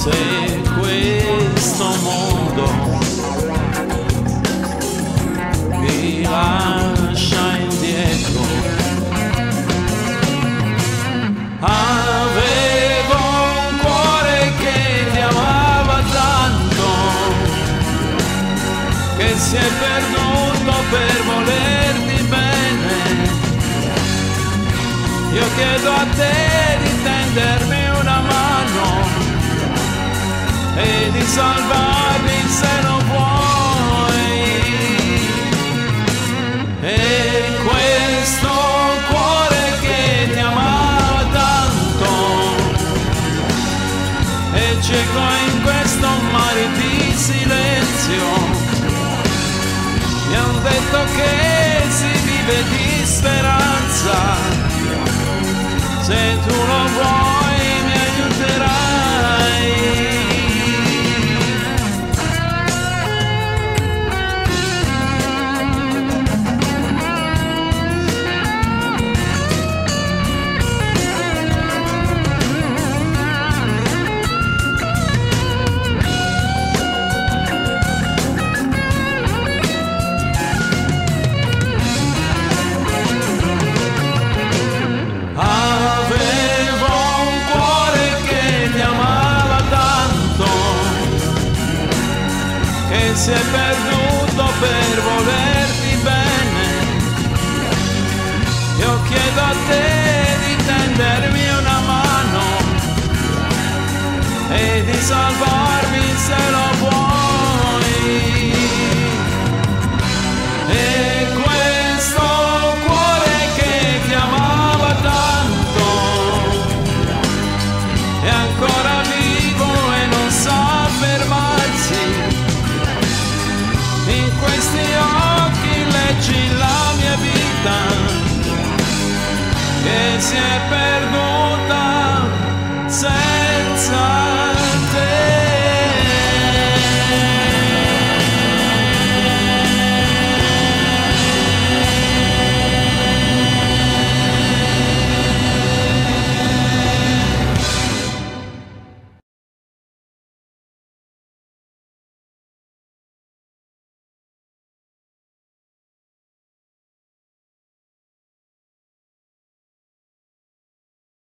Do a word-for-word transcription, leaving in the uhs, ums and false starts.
se questo mondo mi lascia indietro. Avevo un cuore che ti amava tanto, che si è perduto per volerti bene. Io chiedo a te di tendermi una mano e di salvarmi se lo vuoi. E questo cuore che ti amava tanto è cieco in questo mare di silenzio. Mi hanno detto che si vive di speranza. Se tu lo vuoi mi aiuterai. Si è perduto per volerti bene. Io chiedo a te di tendermi una mano e di salvarmi se lo vuoi. E questo cuore che ti amava tanto è ancora vivo e non sa fermarsi. In questi occhi leggi la mia vita che si è persa.